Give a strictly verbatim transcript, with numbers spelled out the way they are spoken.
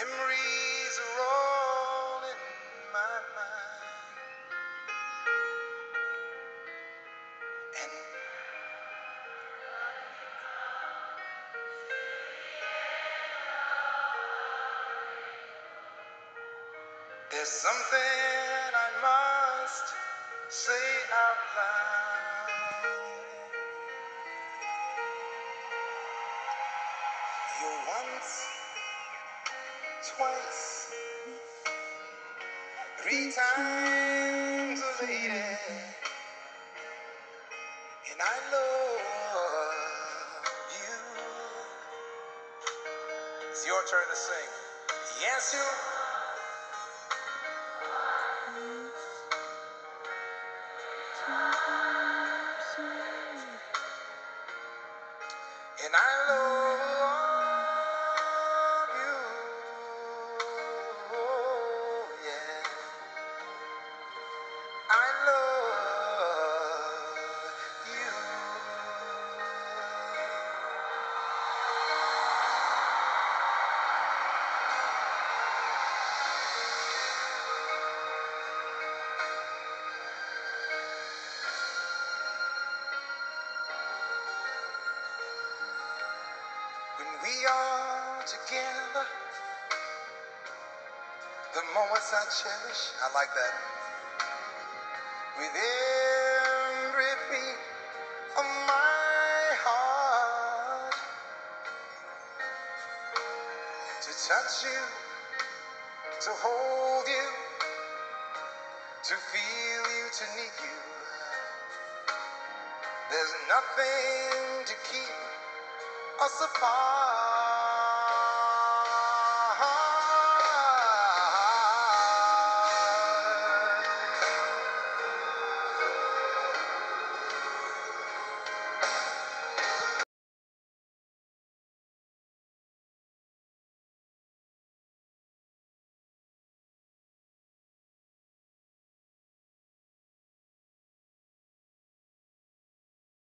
Memories are all in my mind, and there's something I must say out loud. You're once, twice, three times a lady, and I love you. It's your turn to sing. Yes, you. And I love you, yeah. I love you. When we are together, the moments I cherish, I like that. With every beat of my heart, to touch you, to hold you, to feel you, to need you. There's nothing to keep us apart.